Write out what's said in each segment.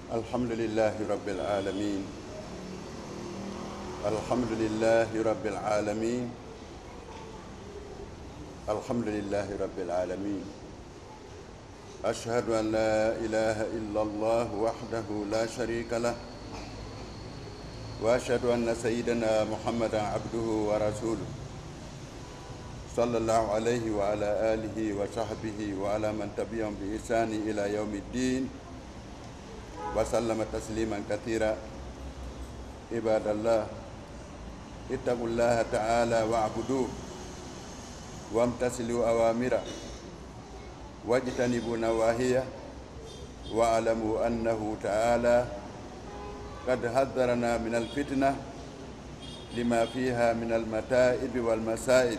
الحمد لله رب العالمين. الحمد لله رب العالمين. الحمد لله رب العالمين. أشهد أن لا إله إلا الله وحده لا شريك له، وأشهد أن سيدنا محمدا عبده ورسوله صلى الله عليه وعلى آله وصحبه وعلى من تبعهم بإحسان إلى يوم الدين وسلم تسليما كثيرا. عباد الله، اتقوا الله تعالى واعبدوه وامتثلوا أوامره واجتنبوا نواهيه، واعلموا أنه تعالى قد حذرنا من الفتنة لما فيها من المتائب والمسائب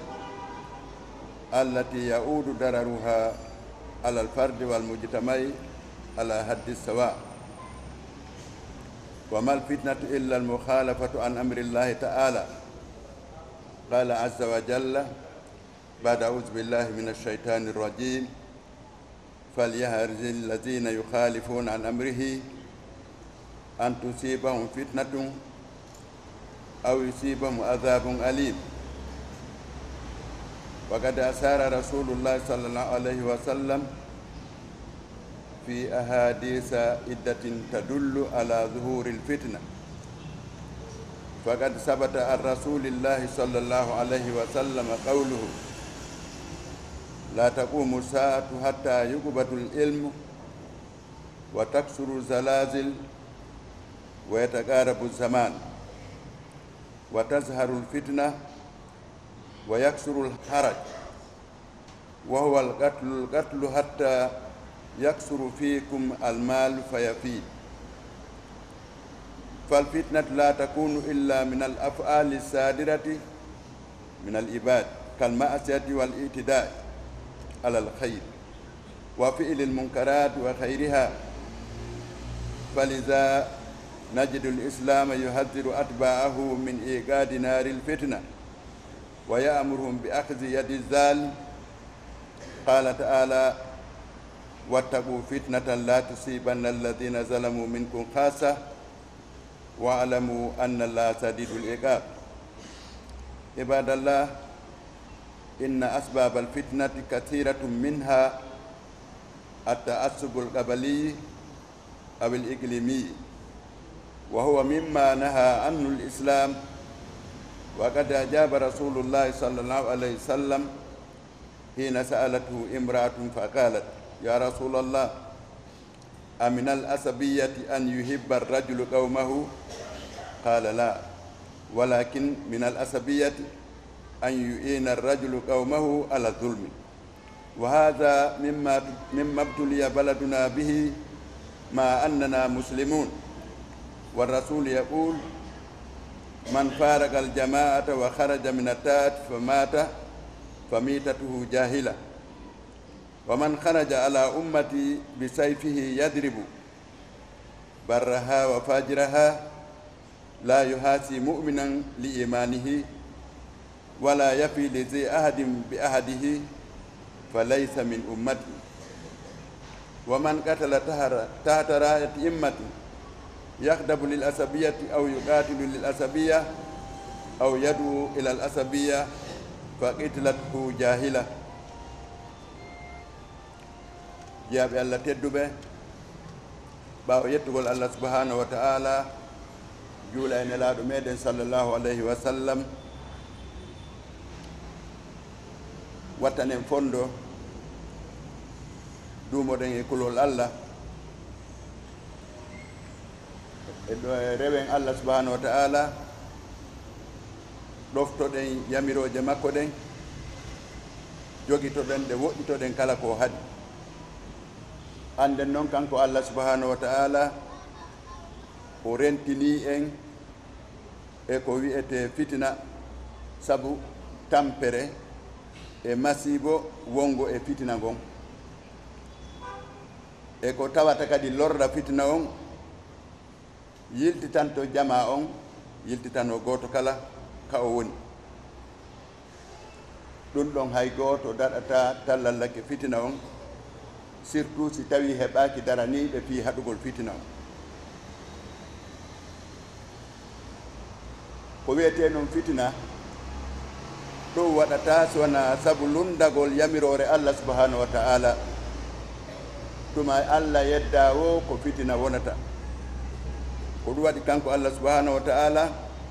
التي يعود ضررها على الفرد والمجتمع على حد السواء. وما الفتنة إلا المخالفة عن أمر الله تعالى. قال عز وجل بعد أعوذ بالله من الشيطان الرجيم: فليحذر الذين يخالفون عن أمره أن تصيبهم فتنة أو يصيبهم عذاب أليم. وقد أشار رسول الله صلى الله عليه وسلم في أحاديث عدة تدل على ظهور الفتنة. فقد ثبت عن رسول الله صلى الله عليه وسلم قوله: لا تقوم الساعة حتى يقبض العلم وتكثر الزلازل ويتقارب الزمان وتظهر الفتنة ويكثر الحرج وهو القتل حتى يكثر فيكم المال فيفيد. فالفتنة لا تكون إلا من الأفعال الصادرة من العباد كالمعصية والاعتداء على الخير وفعل المنكرات وخيرها. فلذا نجد الإسلام يحذر أتباعه من إيقاد نار الفتنة ويأمرهم بأخذ يد الظالم. قال تعالى: واتقوا فتنة لا تصيبن الذين ظلموا منكم خاصة واعلموا أن الله شديد العقاب. عباد الله، إن أسباب الفتنة كثيرة، منها التعصب القبلي أو الإقليمي، وهو مما نهى عنه الإسلام. وقد أجاب رسول الله صلى الله عليه وسلم حين سألته امرأة فقالت: يا رسول الله، أمن العصبية أن يحب الرجل قومه؟ قال: لا، ولكن من العصبية أن يعين الرجل قومه على الظلم. وهذا مما ابتلي بلدنا به مع أننا مسلمون. والرسول يقول: من فارق الجماعة وخرج من الطاعة فمات فميتته جاهلة. ومن خرج على أمتي بسيفه يضرب برها وفاجرها لا يحاسي مؤمنا لإيمانه ولا يفي لذي أحد بأحده فليس من أمتي. ومن قتل تحت راية أمة يخدم للعصبية أو يقاتل للعصبية أو يدعو إلى العصبية فقتلته جاهلة. jaaɓe Allah tedduɓe, ɓaawo yettugol Allah subhanahu wa ta'ala, juula e nelaaɗo meɗen sallallahu alayhi wa sallam, wattanen fondo duumoɗen e kulol Allah e rewen Allah subhanahu wa ta'ala, ɗoftoɗen yamiroje makko ɗen, jogitoɗen ɗe woɗɗitoɗen kala ko haɗi. Anden noon kanko Allah subhanahu wa ta'ala o rentini en e ko wi'ete fitina, sabu tampere e masibo wongo e fitina gon, e ko tawata kadi lorra fitina on yiltitanto jama on, yiltitano goto kala ka o woni. ɗum ɗon hay goto daɗata tallallake fitina on, surtout si tawi heɓaki daraniɓe fi haɗugol fitina o. ko wiyete non fitina ɗum waɗata sona sabu lundagol yamirore Allah subhanahu wa ta'ala tuma Allah yedda o ko fitina wonata ko ɗum waɗi kanko Allah subhanahu wa ta'ala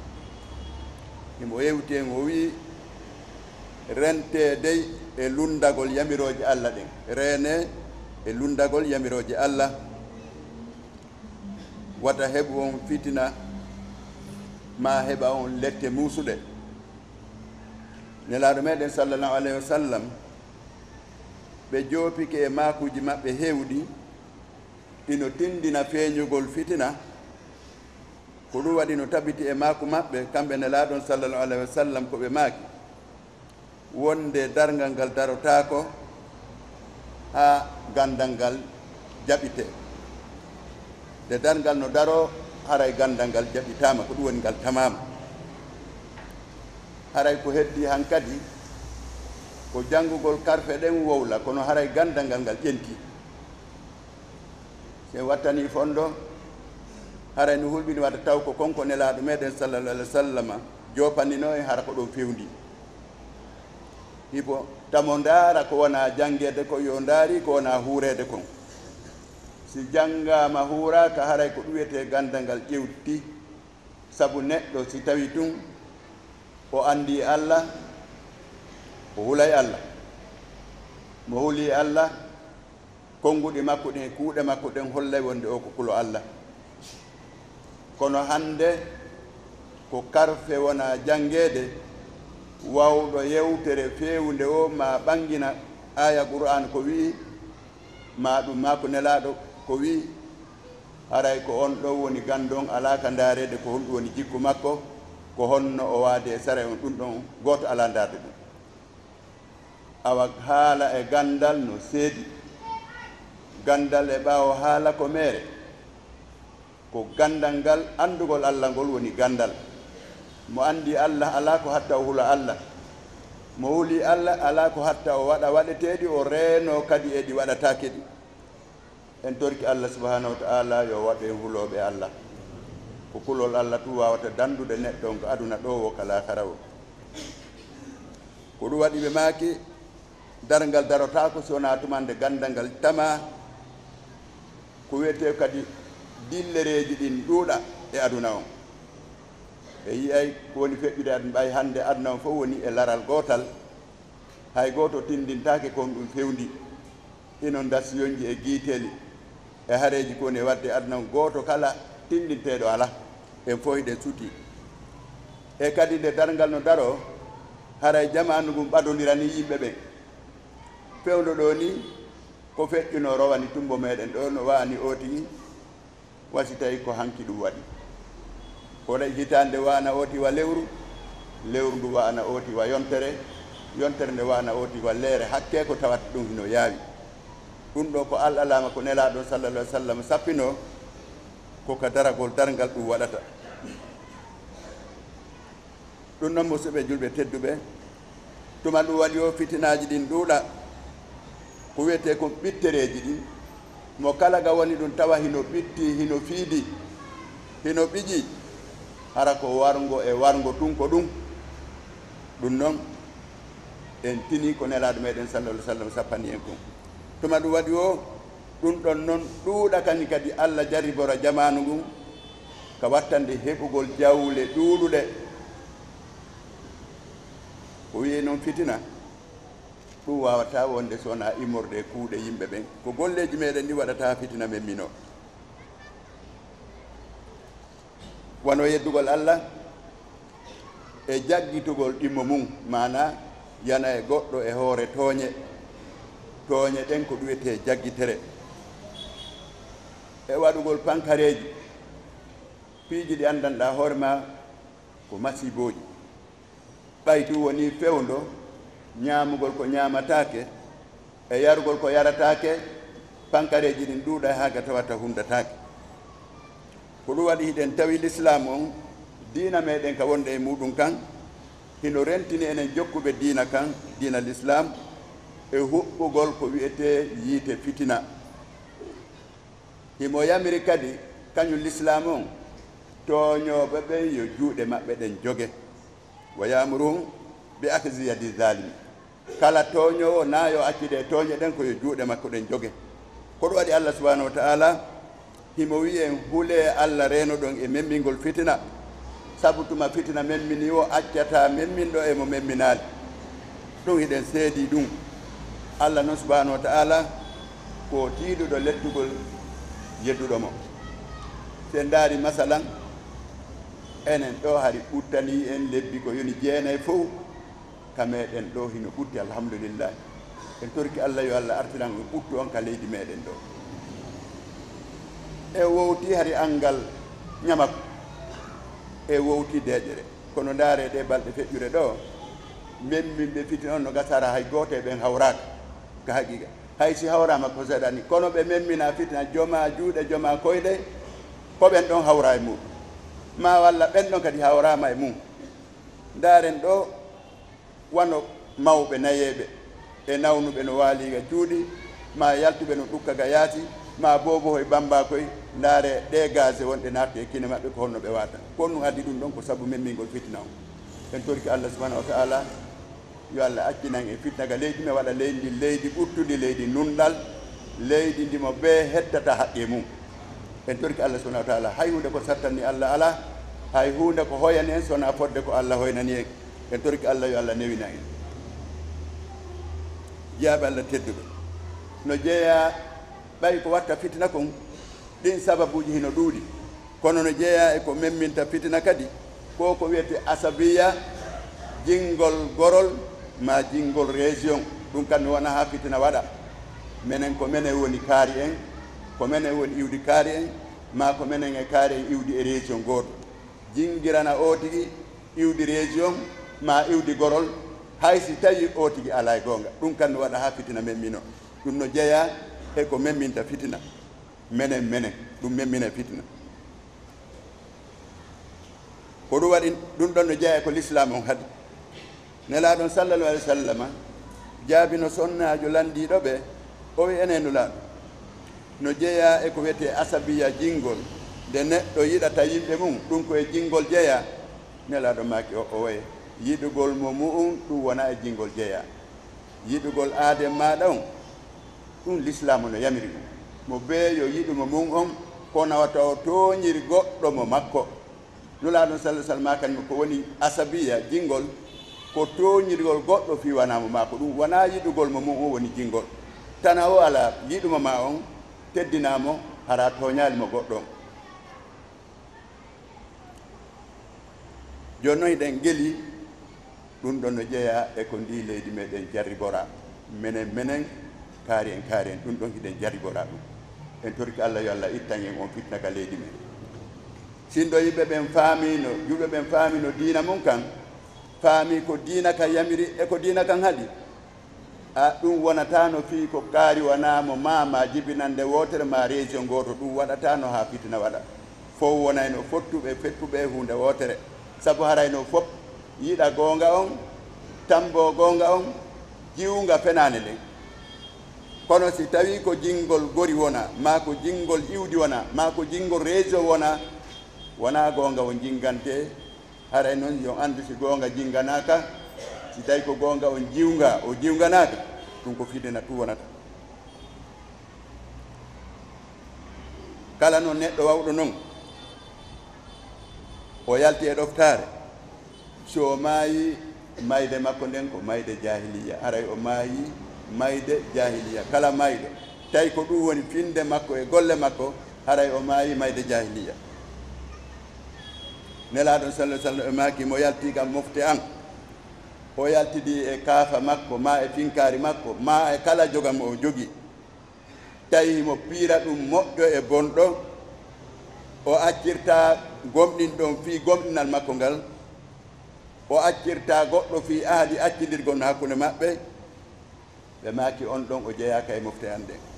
imo yewti en o wi rente dey e lundagol yamiroje Allah ɗen rene e lundagol yamiroje Allah wata heɓu on fitina ma heɓa on lette musuɗe nelaɗo meɗen sallallahu alayhi wa sallam ɓe joopike e makuji maɓɓe hewɗi ɗino tindina feeñugol fitina ko ɗum waɗi no tabiti e maku maɓɓe kamɓe nelaɗon sallallahu alayhi wa sallam ko ɓe maaki wonde dargal ngal darotako ha gandal ngal jaɓite nde dargal no daro haray gandal ngal jaɓitama ko ɗum woni ngal tamama haray ko heddi han kadi ko janngugol karfe ɗen wowla kono haray gandal ngal ngal ƴenti se wattani fondo haray no hulɓini waɗa taw ko konko nelaɗo meɗen sallallahu alih wa sallam jopannino e hara ko ɗon fewndi hibo tamo ndaara ko wona janngede ko yo ndaari ko wona huurede kon si janngama huuraka haray ko ɗum wiyete gandal ngal ƴewti sabu neɗɗo si tawi tun o anndi Allah o hulay Allah mo huli Allah konnguɗi makko ɗin e kuuɗe makko ɗen hollay wonde o ko kulo Allah kono hannde ko karfe wona janngede wawɗo yewtere fewnde o ma ɓangina aya qur'an ko wi ma ɗum ma ko nelaɗo ko wi haray ko on ɗo woni gandon ala ka ndaarede ko honɗum woni jikku makko ko honno o waade e sara on ɗum ɗon goto ala ndaarde ɗum awa haala e gandal no seedi gandal e ɓaawo haala ko meere ko gandal ngal andugol Allah ngol woni gandal mo andi Allah ala ko hatta o hula Allah mo huli Allah ala ko hatta o waɗa waɗeteeɗi o reeno kadi e ɗi waɗatake ɗi en torki Allah subhanahu wa ta'ala yo waɗe huloɓe Allah ko kulol Allah tu wawata dandude neɗɗo ko aduna ɗo wo kala kara o ko ɗum waɗi ɓe maaki dargal darotako sona tumande gandal ngal tama ko wiyete kadi dillereji ɗin ɗuuɗa e aduna on e yiyay ko woni feƴƴude aduna ɓay hannde aduna on fof woni e laral gootal hay gooto tindintake kon ɗum fewndi inon dasiyoñji e giiteli e hareji ko woni e wadde aduna on gooto kala tindinteɗo ala en fof ɗe suti e kadi nde dargal no daro haray jamanu ngum ɓadondirani yimɓe ɓen fewndo ɗo ni ko feƴƴuno rowani tumbo meɗen ɗo no wani ooti wasi tawi ko hanki ɗum waɗi koɗa hitande wana oti wa lewru lewru ndu wana oti wa yontere yontere nde wana oti wa leere hakke ko tawata ɗum hino yaawi ɗum ɗo ko alama ko nelaɗo sallallahu alih wa sallam sappino koko daragol dargal ɗum waɗata ɗum noon musidɓe julɓe tedduɓe tuma ɗum waɗi o fitinaji ɗin ɗuuɗa ko wiyete ko ɓittereji ɗin mo kala ga woni ɗum tawa hino ɓitti hino fiidi hino ɓiƴi hara ko wargo e wargo tun ko ɗum ɗum noon en tini ko nelaɗo meɗen sallallahu alih wa sallam sappani en kon tuma ɗum waɗi o ɗum ɗon noon ɗuuɗa kani kadi Allah jaribora jamanu ngun ka wattande heɓugol jawle ɗuuɗuɗe ko wiye noon fitina ɗum wawata wonde sowona immorde e kuuɗe yimɓe ɓen ko golleji meɗen ɗi waɗata fitina men mino wono yeddugol Allah e jaggitugol ɗimmo mum mana yana e goɗɗo e hoore tooñe ɗen ko ɗuwete jaggitere e waɗugol pankareji piiji ɗi andanɗa hoore ma ko masiboji ɓayti woni fewndo ñaamugol ko ñaamatake e yarugol ko yaratake pankareji ɗin ɗuuɗa haga tawata humdatake ko ɗum waɗi hiɗen tawi l'islam on diina meɗen ka wonde e muɗum kan hino rentini enen jokkuɓe diina kan diina l'islam e huɓɓugol ko wiyete yiite fitina himo yamiri kadi kañum l'islam on tooñooɓe ɓe yo juuɗe maɓɓe ɗen joge wa yamuruhum bi akzi yadi zalimi kala tooñowo naa yo accide e tooñe ɗen ko yo juuɗe makko ɗen joge ko ɗum waɗi Allah subhanahu wa ta'ala himo wi en hule Allah reeno ɗon e memmingol fitina sabu tuma fitina memmini o accata memminɗo e mo memminaali ɗum hiɗen seedi ɗum Allah noon subhanahu wa ta'ala ko tiiɗuɗo lettugol yedduɗo mo sen ndaari masalan enen ɗo hari ɓuttani en lebbi ko yoni jeenayi fof ka meɗen ɗo hino ɓutti alhamdulillah en torki Allah yo Allah artiran en ɓuttu on ka leydi meɗen ɗo e wowti hari angal ñamako e wowti deƴere kono ndaare ɗe balɗe feƴƴure ɗo memminɓe fitin on no gasara hay gooto e ɓen hawraka ka haqiqa hay si hawrama ko seeɗani kono ɓe memmina fitina joma juuɗe joma koyɗe ko ɓen ɗon hawra e mum ma walla ɓen ɗon kadi hawrama e mum ndaaren ɗo wano mawɓe nayeɓe e nawnuɓe no waaliga juuɗi ma yaltuɓe no ɗukkaga yaati ma bobo hoye bamba koye ndaare ɗe gase wonɗe natte e kine maɓɓe ko honno ɓe wata kon ɗum addi ɗum ɗon ko sabu memmingol fitina o en torki Allah subhanahu wa ta'ala yo Allah accinan e fitnaga leydi me waɗa leydi leydi ɓuttudi leydi nunɗal leydi ndimo ɓe hettata haqqe mum en torki Allah subhanahu wa ta'ala hay hunde ko sattanni Allah ala hay hunde ko hoyani en sona fodde ko Allah hoynani en en torki Allah yo Allah newina en jaaɓe Allah tedduɓe no jeeya ɓay ko watta fitina kon ɗin sababuji hino ɗuuɗi kono no jeeya e ko memminta fitina kadi ko wiyete asabiya jingol gorol ma jingol région ɗum kammi wona ha fitina waɗa menen ko menen woni kaari en ko menen woni iwdi kaari en ma ko menen e kaari en iwdi e région goto jingirana o tigi iwdi région ma iwdi gorol hay si tawi o tigi ala e gonga ɗum kammi waɗa ha fitina memmino ɗum no jeeya e ko memminta fitina menen ɗum memmina fitina ko ɗum waɗi ɗum ɗon no jeeya ko l'islam on haadi nelaaɗon sallallahu alaihi wa sallam jaabi no sonnaajo landiiɗo ɓe o wi enen nulaaɗo no jeeya e ko wiyete asabiya jingol nde neɗɗo yiɗata yimɓe mum ɗum koye jingol jeeya nelaaɗo maaki o waye yiɗugol mo mu'um ɗum wona e jingol jeeya yiɗugol aade maɗa on ɗum l'islam no yamiri ɗum mo bee yo yiɗumo mum on kono wata o tooñiri goɗɗo mo makko nulaaɗon sallah sallam kañum ko woni asabiya jingol ko tooñirgol goɗɗo fi wanamo ma ko ɗum wona yiɗugol mo mum o woni jingol tana o ala yiɗuma ma on teddinamo hara tooñali mo goɗɗo on joni noon hiɗen geeli ɗum ɗon no jeeya e ko ndi leydi meɗen jarribora menen kaari en ɗum ɗon hiɗen jarribora ɗum en torki Allah yo Allah ittan en on fitna ka leydi men sindo yimɓe ɓen faamino juɓe ɓen faamino diina mum kan faami ko diina kan yamiri e ko diina kan haɗi a ɗum wonatano fii ko kaari wonamo ma jibinande wotere ma région goto ɗum waɗatano ha fitina waɗa fof wonayno fottuɓe fettuɓe hunde wotere sabu harayno fof yiɗa gonga on tambo gonga on jiwnga fenane nden kono si tawi ko jingol gori wona ma ko jingol iwdi wona ma ko jingol région wona gonga o jingante haray noon yo andu si gonga jinganaka si tawi ko gonga on jiwnga o jiwnganaka ɗum ko fitina tu wonata kala noon neɗɗo wawɗo noon o yalti e ɗoftare so maayi mayde makko nden ko mayde jahiliya haray o maayi mayde jahiliya kala mayɗo tawi ko ɗum woni finde makko e golle makko haray o maayi mayde jahiliya nelaɗon sallah sallam e maaki mo yalti kam mofte an o yaltidi e kaafa makko ma e finkari makko ma e kala jogam o jogi tawi mo piira ɗum moƴƴo e bonɗo o accirta gomɗin ɗon fi gomɗinal makko ngal o accirta goɗɗo fi ahadi accidirgol no hakkunde maɓɓe ɓe maaki on ɗon o jeyaka e mofte an ɗen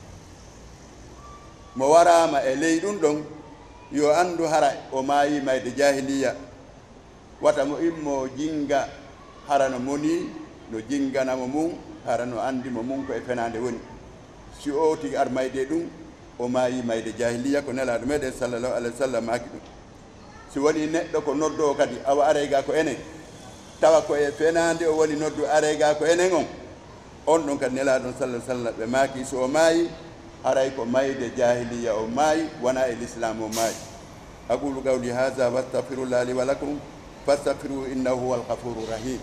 mo warama e ley ɗum ɗon yo andu hara o maayi mayde jahiliya wata mo immo jinga hara no moni no jinganamo mum hara no andimo mum ko e fenade woni si o tigi ar mayde ɗum o maayi mayde jahiliya ko nelaɗo meɗen sallllahu alayhi wa sallam maaki ɗum si woni neɗɗo ko noddo kadi awa areyga ko enen tawa ko e fenande o woni noddu areyga ko enen on ɗon kadi nelaɗon sallah sallam ɓe maaki so o maayi haray ko mayde jahiliya o maayi wona e l'islam o maayi aqulu qawli hadha wastaghfirullah li wa lakum fastaghfiruhu innahu huwal ghafurur rahim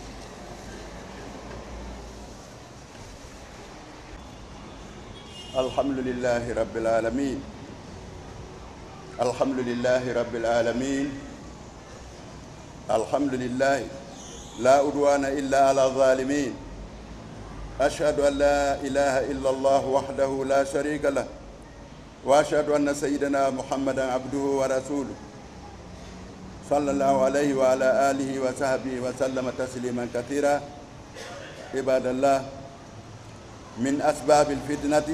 alhamdulillahi rabbil alamin alhamdulillahi rabbil alamin alhamdulillahi la udwana illa ala zalimin أشهد أن لا إله إلا الله وحده لا شريك له وأشهد أن سيدنا محمدا عبده ورسوله صلى الله عليه وعلى آله وصحبه وسلم تسليما كثيرا عباد الله من أسباب الفتنة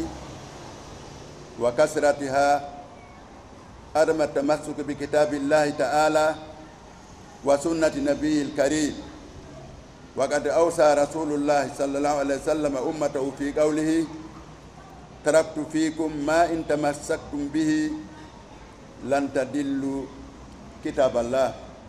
وكثرتها عدم التمسك بكتاب الله تعالى وسنة نبيه الكريم وقد أوصى رسول الله صلى الله عليه وسلم أمته في قوله تركت فيكم ما إن تمسكتم به لن تضلوا كتاب الله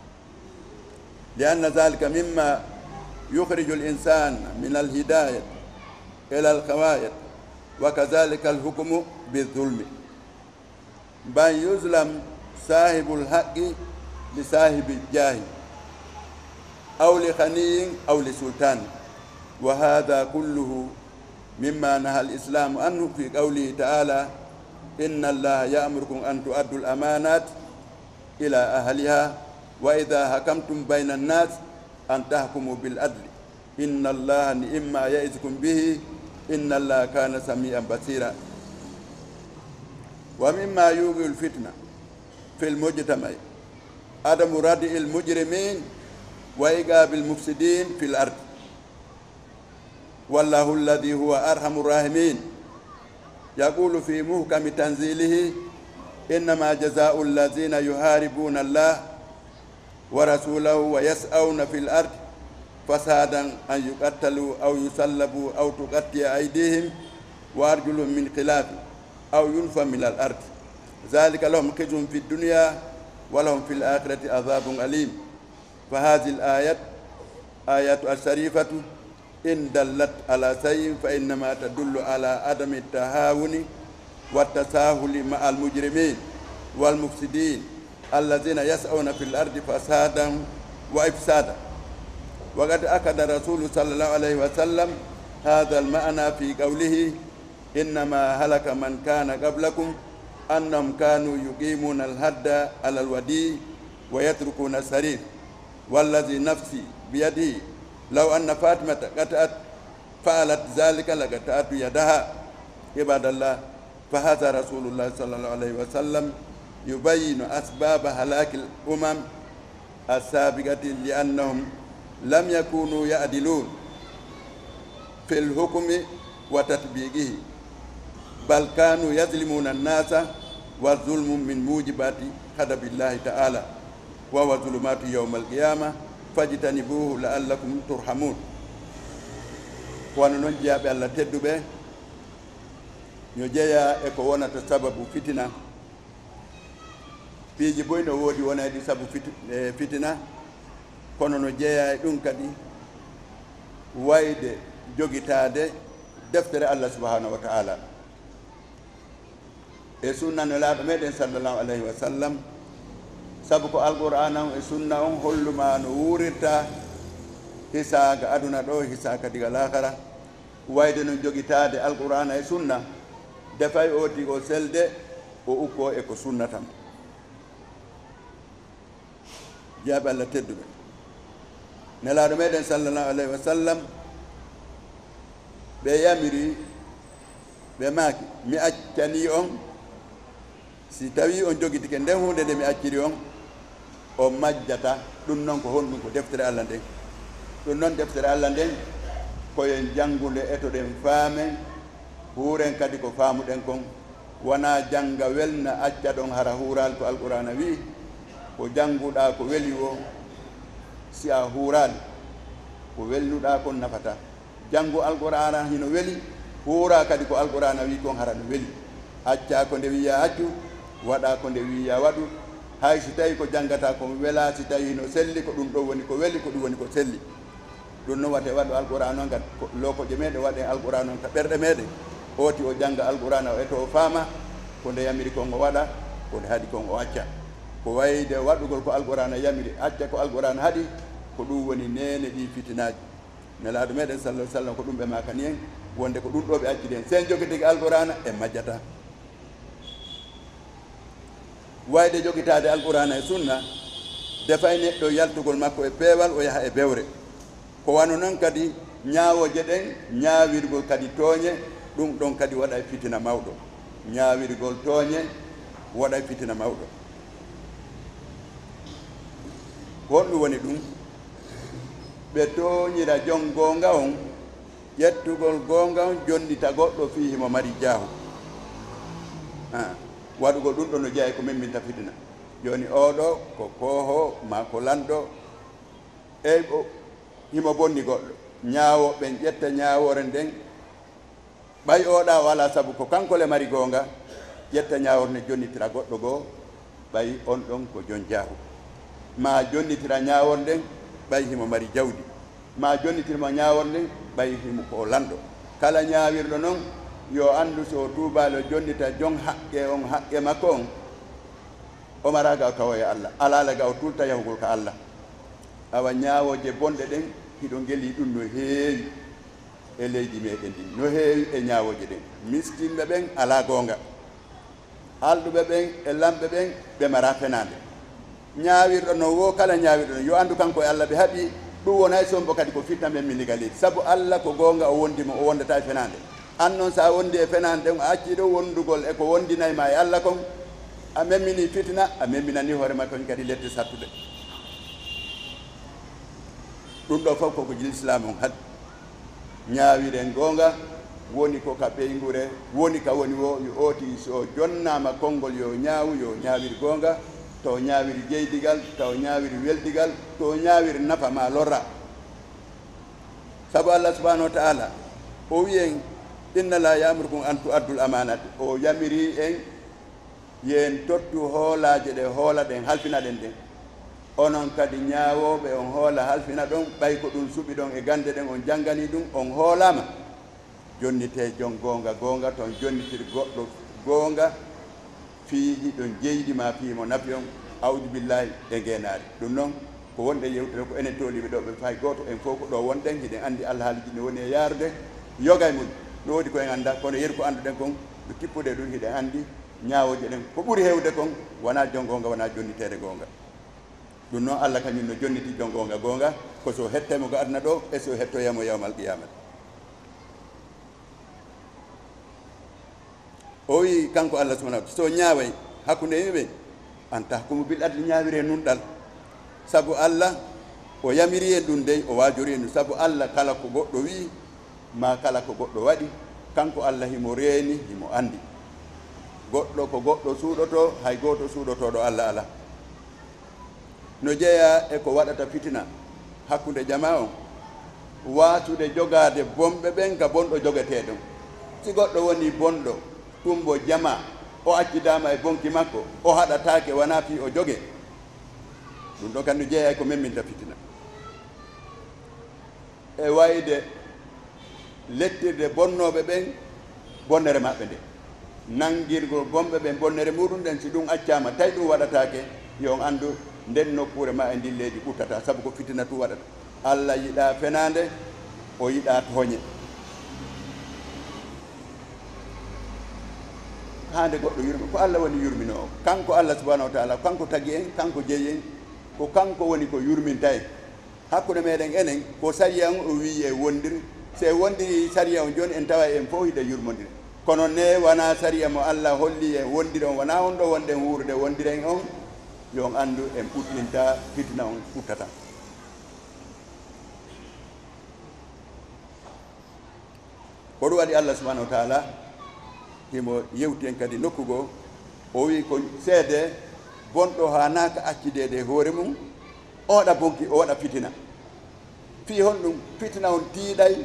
لأن ذلك مما يخرج الإنسان من الهداية إلى الخوايا وكذلك الحكم بالظلم بأن يظلم صاحب الحق لصاحب الجاه أو لخني أو لسلطان وهذا كله مما نهى الإسلام عنه في قوله تعالى إن الله يأمركم أن تؤدوا الأمانات إلى أهلها وإذا حكمتم بين الناس أن تحكموا بالعدل إن الله نعم ما يعظكم به إن الله كان سميعا بصيرا ومما يوقع الفتنة في المجتمع عدم ردع المجرمين وإيقاب المفسدين في الأرض والله الذي هو أرحم الراحمين يقول في محكم تنزيله إنما جزاء الذين يحاربون الله ورسوله ويسعون في الأرض فسادا أن يقتلوا أو يسلبوا أو تقطع أيديهم وأرجلهم من خلاف أو ينفى من الأرض ذلك لهم خزي في الدنيا ولهم في الآخرة عذاب أليم فهذه الآيات آيات الشريفة إن دلت على شيء فإنما تدل على عدم التهاون والتساهل مع المجرمين والمفسدين الذين يسعون في الأرض فسادا وإفسادا وقد أكد الرسول صلى الله عليه وسلم هذا المعنى في قوله إنما هلك من كان قبلكم أنهم كانوا يقيمون الحد على الودي ويتركون السرير والذي نفسي بيده لو أن فاطمة فعلت ذلك لقطعت يدها عباد الله فهذا رسول الله صلى الله عليه وسلم يبين أسباب هلاك الأمم السابقة لأنهم لم يكونوا يعدلون في الحكم وتطبيقه بل كانوا يظلمون الناس والظلم من موجبات غضب الله تعالى وهو ظلمات يوم القيامة فاجتنبوه لعلكم ترحمون ونون جيابي الله تدوبه نجيا eko wonata sababu fitina piiji boy no woodi wonadi sabu fitina kono no jeeya ɗum kadi wayde jogitaade deftere Allah subhanahu wa ta'ala e sunna no laaɗo meɗen sallallahu alayhi wa sallam sabu ko alqur'ana on e sunna on holluma no wurirta hisaga aduna ɗo hisaaka diga lahara wayde no jogitaade alqur'ana e sunna defay o tigo selde o ukko e ko sunna tan jaaɓe Allah tedduɓe nelaaɗo meɗen sallallahu alayhi wa sallam ɓe yamiri ɓe maaki mi accani on si tawi on jogitike nden hunde nde mi acciri on o majjata ɗum noon ko honɗum ko deftere Allah nden ɗum noon deftere Allah nden koyen janngude etoɗen faamen huuren kadi ko faamuɗen kon wona jannga welna acca ɗon hara huural ko alqur'ana wi ko jannguɗa ko weli o si a huurani ko welnuɗa kon nafata janngu alqur'ana hino weli huura kadi ko alqur'ana wi kon hara no weli acca ko nde wiya accu waɗa ko nde wiya waɗu hay so tawi ko jangata ko wela si tawi no selli ko ɗum ɗo woni ko weli ko ɗum woni ko selli ɗum noon wate waɗo alqouran on gat lokoje meɗen waɗen alqouran on ka ɓerɗe meɗen oti o jangga alqouran o eto o faama ko nde yamiri kon o waɗa ko nde haaɗi kon o acca ko wayde waɗugol ko alqouran yamiri acca ko alqouran haaɗi ko ɗum woni nene ɗi fitinaji nelaɗo meɗen sallah sallam ko ɗum ɓe makani en wonde ko ɗum ɗo ɓe accidi en sen joguitigi alqouran e majjata wayde jogitade alqouran e sunna defay neɗɗo yaltugol makko e peewal o yaha e bewre ko wano noon kadi ñaawoje ɗen ñaawirgol kadi tooñe ɗum ɗon kadi waɗa e fitina mawɗo ñaawirgol tooñe waɗa e fitina mawɗo honɗum woni ɗum ɓe tooñira jon goonga on ƴettugol goonga on jonnita goɗɗo fii himo mari jaahu waɗugol ɗum ɗo no jeeya ko memminta fitina jooni oɗo ko kooho ma ko lanɗo eyi o himo bonni goɗɗo ñaawo ɓen ƴetta ñaawore nden ɓay oɗa wala sabu ko kanko le mari goonga ƴetta ñaawore nde jonnitira goɗɗo goo ɓay on ɗon ko jon jaahu ma jonnitira ñaawore nden ɓay himo mari jawdi ma jonnitirmo ñaawore nden ɓay himo ko lanɗo kala ñaawirɗo noon yo anndu so tuubaalo jonnita jon haqqe on haqqe makko on o maraga o tawoya Allah alaalaga o tulta yahugol ka Allah awa ñaawoje bonɗe ɗen hiɗo ngeli ɗum no heewi e leydi meɗen ndi no heewi e ñaawoje ɗen miskinɓe ɓen ala goonga alɗuɓe ɓen e lamɓe ɓen ɓe mara fenade ñaawirɗo no wo kala ñaawirɗo no yo anndu kanko e Allah ɓe haɓi ɗum wonay sombo kadi ko fitna men min ndiga leydi sabu Allah ko goonga o wondimo o wondata e fenade an noon sa wondi e fenade ɗen o acciɗo wondugol e ko wondinayma e Allah kon a memmini fitna a memminani hoore makko en kadi lette sattude ɗum ɗo fof koko l'islam on haɗi ñaawiren goonga woni ko ka ɓeygure woni ka woni o yo ooti so jonnama konngol yo ñaawu yo ñaawiri goonga to ñaawiri jeydigal taw ñaawiri weldigal to ñaawiri nafa ma lorra sabu Allah subhanahu wa ta'ala o wi en inna la yamurukum an tu'addul amanati o yamiri en yen tottu hoolaaje ɗe hoola ɗen halfina ɗen ɗen onon kadi ñaawoɓe on hoola halfina ɗon ɓay ko ɗum suɓi ɗon e gande ɗen on janngani ɗum on hoolama jonnite jon goonga goonga toon jonnitir goɗɗo goonga fiihi ɗon jeyɗima fii mo nafi on awdu billahi e ngeenaari ɗum noon ko wonɗe yewtere ko enen tooliɓe ɗo ɓe fay gooto en fof ko ɗo wonɗen hiɗen anndi Allah haaliji ne woni e yaarude yoga e mum no woodi koyen annda kono yeru ko annduɗen kon ɓe kippude ɗum hiɗen anndi ñaawoje ɗen ko ɓuri heewde kon wona jon goonga wona jonniteede goonga ɗum noon Allah kañum no jonniti jon goonga goonga ko so hettemo ko aduna ɗo e so hettoyamo yawmal qiyamata o wi kanko Allah subhanahu wa ta'ala so ñaaway hakkunde yimɓe an tahkumu bil adli ñaawire nunɗal sabu Allah o yamiri en ɗum dey o waajori en ɗum sabu Allah kala ko goɗɗo wi ma kala ko goɗɗo waɗi kanko Allah himo reeni himo anndi goɗɗo ko goɗɗo suuɗoto hay gooto suuɗotoɗo Allah ala no jeeya e ko waɗata fitina hakkunde jama on waatude jogaade bonɓe ɓen ka bonɗo jogeteeɗon si goɗɗo woni bonɗo tumbo jama o accidama e bonki makko o haɗataake wona fi o joge ɗum ɗo kandi jeeya ko memminta fitina e wayde lettirde bonnoɓe ɓen bonnere maɓɓe nde nangirgol bonɓe ɓen bonnere muɗum ɗen si ɗum accama tawi ɗum waɗatake yon anndu nden nokkure ma e ndilleji ɓuttata sabu ko fitina tu waɗata Allah yiɗa fenade o yiɗa tooñe hande goɗɗo yurmi ko Allah woni yurmino o kanko Allah subhanahu wa ta'ala kanko tagi en kanko jeeyi en ko kanko woni ko yurminta en hakkude meɗen enen ko sariya on o wi e wondiri se wondiri sariya on joni en tawa en fof hiɗe yurmodiri kono ne wona sariya mo Allah holli en wondiri on wona on ɗo wonɗen wuurde wondiren on yon anndu en ɓuɗɗinta fitina on ɓuttata ko ɗum waɗi Allah subhanahu wa ta'ala himo yewti en kadi nokkugo o wi ko seede bonɗo ha naka accidede hoore mum oɗa bonki o waɗa fitina fi hon ɗum fitina on tiiɗay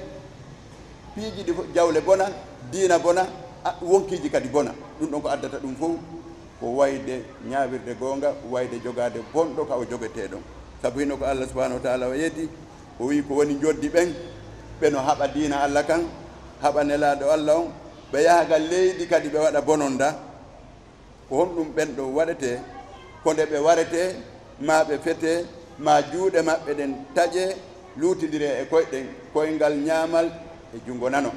piiji ɗi jawle bona diina bona wonkiji kadi bona ɗum ɗon ko addata ɗum fof ko wayde ñaawirde goonga wayde jogaade bonɗo ka o jogetee ɗon sabu hino ko Allah subahanahu wa taala o yeeti o wii ko woni joddi ɓen ɓeno haɓa diina Allah kan haɓa nelaaɗo Allah on ɓe yahagal leydi kadi ɓe waɗa bononda ko honɗum ɓen ɗo waɗetee ko nde ɓe waretee ma ɓe fetee ma juuɗe maɓɓe ɗen taƴee luutidire e koyɗen koyngal ñaamal e junngo nano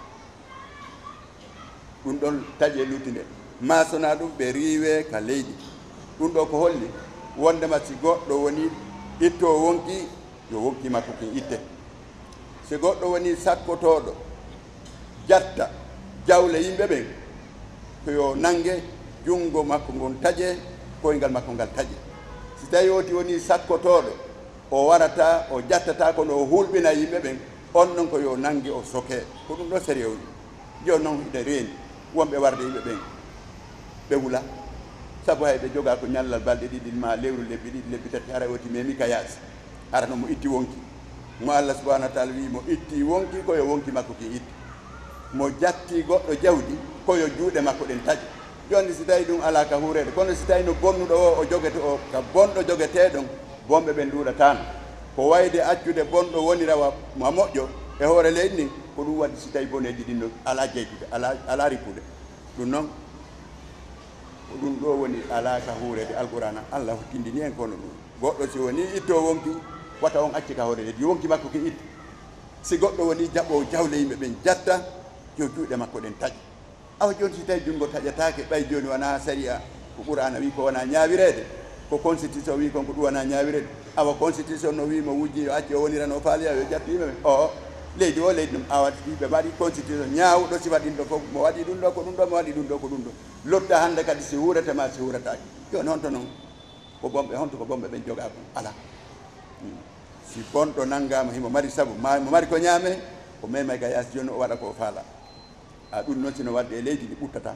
ɗum ɗon taƴee luutinde ma sona ɗum ɓe riiwee ka leydi ɗum ɗo ko holli wondema si goɗɗo woni itto wonki yo wonki makko kin itte si goɗɗo woni sakkotooɗo jatta jawle yimɓe ɓen ko yo nange junngo makko ngon taƴee koyngal makko ngal taƴe si tawi oti woni sakkotooɗo o warata o jattata kono o hulɓina yimɓe ɓen on noon ko yo nange o sokee ko ɗum ɗo sérieux joni noon ide reeni wonɓe warde yimɓe ɓen ɓe wula sabu hay ɓe jogaa ko ñallal balɗe ɗiɗi ma lewru lebbi ɗiɗi lebbi tati hara oti memi ka yaasi arano mo itti wonki mo Allah subahanahu wa taala wi mo itti wonki koyo wonki makko ki itti mo jatti goɗɗo jawdi koyo juuɗe makko ɗen taƴi joni si tawi ɗum ala ka huureede kono si tawi no bonnuɗo o jogete o ka bonɗo jogeteɗon bonɓe ɓen nduuɗatano ko wayde accude bonɗo wonirawa ma moƴƴo e hoore leydi ndin ko ɗum waɗi si tawi boneji ɗin no ala jeytude ala rippude ɗum noon ko ɗum ɗo woni ala ka huureede alqurana Allah tindini en kono ɗum goɗɗo si woni itto wonki wata on acci ka hoore leydi wonki makko ki itti si goɗɗo woni jaɓowo jawle yimɓe ɓen jatta yo juuɗe makko ɗen taƴi awa joni si tawi junngo taƴatake ɓay joni wona saria ko qur'ana wi ko wona ñaawirede ko constitution wi kon ko ɗum wona ñaawirede awa constitution no wimo wujji yo acci o wonirano faaliya yo jattu yimɓe ɓen o leydi o leydi ɗum awa ɓe mbaɗi constitution ñaawɗo si waɗin ɗo fof mo waɗi ɗum ɗo ko ɗum ɗo mo waɗi ɗum ɗo ko ɗum ɗo lotta hannde kadi si huuretema si huuretaki joni honto noon ko bomɓe honto ko bomɓe ɓen jogaa kon ala si bonɗo nanngama himo mari sabu mo mari ko ñaame o memay ga yaasi joni o waɗa ko faala a ɗum noon sino wadde e leydi ɗi ɓuttata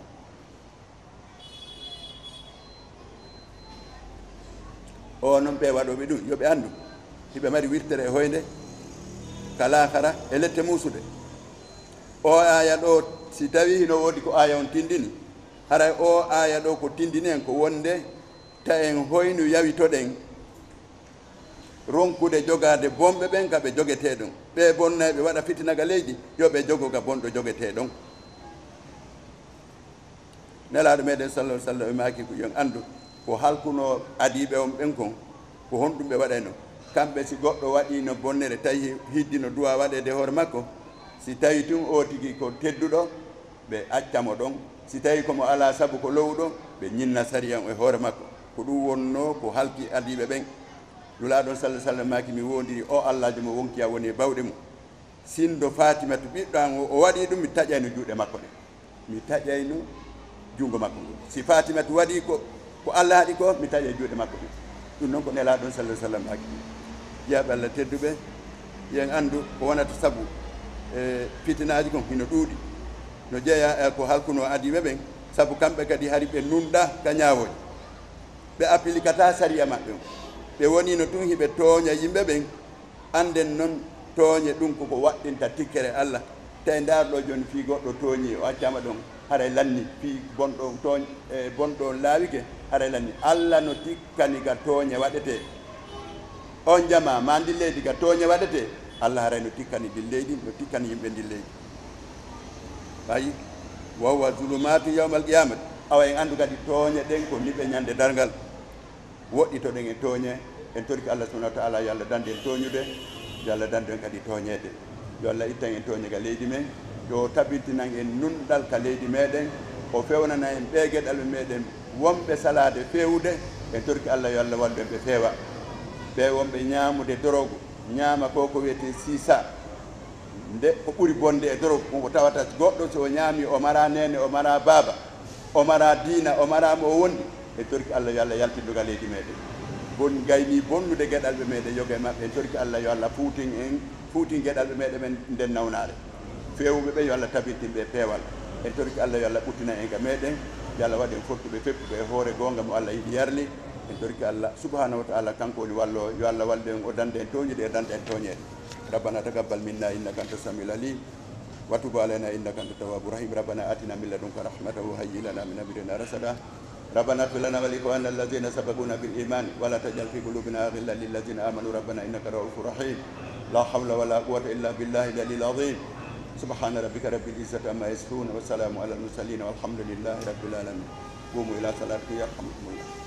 o noon ɓe waɗoɓe ɗum yoɓe anndu hiɓe mari wirtere e hoynde kalahara e lette muusude o aya ɗo si tawi hino woodi ko aya on tindini haray o aya ɗo ko tindini en ko wonde ta en hoynu yawitoɗen ronkude jogaade bonɓe ɓen ka ɓe jogetee ɗon ɓe bonnay ɓe waɗa fitinaga leydi yo ɓe jogoga bonɗo jogetee ɗon nelaaɗo meɗen sallah sallam e maaki ko yon anndu ko halkuno adiiɓe on ɓen kon ko honɗum ɓe waɗayno kamɓe si goɗɗo waɗino bonnere tawi hiddino duwa waɗede hoore makko si tawi tun o tigi ko tedduɗo ɓe accamo ɗon si tawi komo ala sabu ko lowɗo ɓe ñinna sariya e hoore makko ko ɗum wonno ko halki adiiɓe ɓen lulaaɗon sallah sallam maaki mi wondiri o allahjo mo wonkiya woni e bawɗe mum sindo fatimatu ɓiɗɗo o waɗi ɗum mi taƴayno juuɗe makko ɗe mi taƴayno junngo makko ngol si fatimatu waɗi ko Allah haɗi ko mi taƴa juuɗe makko ɗum ɗum noon ko nelaaɗon sallah sallam maaki jeyaɓe Allah tedduɓe yen anndu ko wonata sabu e fitinaji kon hino ɗuuɗi no jeeya ko halkuno adiɓe ɓen sabu kamɓe kadi hari ɓe nunɗa ka ñaawoji ɓe appliquata sariya maɓɓe o ɓe wonino tun hiɓe tooña yimɓe ɓen anden noon tooñe ɗum koko waɗɗinta tikkere Allah tawi ndaarɗo joni fii goɗɗo tooñi o accama ɗon haray lanni fii bonɗo tooñ e bonɗo laawike haray lanni Allah no tikkani ka tooñe waɗete on jama ma ndi leydi ka tooñe waɗete Allah haray no tikkani ndi leydi no tikkani yimɓe ndi leydi ayi wawa zulumatu yawmal qiyamati awa en anndu kadi tooñe ɗen ko niɓe ñande darngal woɗɗitoɗen e tooñe en torki Allah subahanahu wa taala yo Allah dande en tooñude yo Allah dande en kadi tooñeede yo Allah ittan en tooñe ka leydi men yo tabintinan en nunɗal ka leydi meɗen o fewnana en ɓeegueɗal meɗen wonɓe salade fewude en torki Allah yo Allah wallu en ɓe feewa ɓe wonɓe ñaamude dorogo ñaama ko ko wiyete sisa nde ko ɓuri bonde e dorogo ko tawata goɗɗo so o ñaami o mara nene o mara baaba o mara diina o mara mo o wondi en torki Allah yo Allah yaltinduga leydi meɗen bon gayni bonnude gueɗalɓe meɗen yoga e maɓɓe en torki Allah yo Allah fuutin gueɗalɓe meɗen men nden nawnare fewuɓe ɓe yo Allah tabintinɓe peewal en torki Allah yo Allah ɓuttina en ga meɗen yo Allah waɗi en fottuɓe feppuɓe e hoore gonga mo Allah yiɗi yarli en torki Allah subhanahu wa taala kanko woni wallo yo Allah walde en o dande en toñude e dande en toñede rabbana taqabbal minna innaka anta samiul alim wa tub alayna innaka anta tawwabur rahim rabbana atina min ladunka rahmatan wa hayyi lana min amrina rasada ربنا اغفر لنا ولإخواننا الذين سبقونا بالإيمان ولا تجعل في قلوبنا غلا للذين آمنوا ربنا إنك رؤوف رحيم لا حول ولا قوة إلا بالله العلي العظيم سبحان ربك رب العزة عما يصفون والسلام على المرسلين والحمد لله رب العالمين قوموا إلى صلاتكم يرحمكم الله